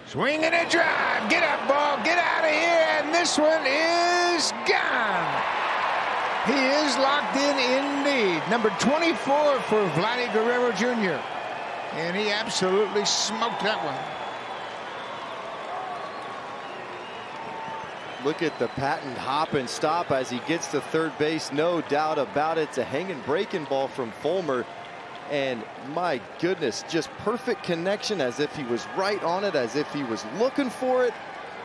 Swing and a drive. Get up, ball. Get out of here. And this one is gone. He is locked in indeed. Number 24 for Vladimir Guerrero Jr. And he absolutely smoked that one. Look at the patent hop and stop as he gets to third base. No doubt about it. It's a hanging breaking ball from Fulmer. And my goodness, just perfect connection, as if he was right on it, as if he was looking for it.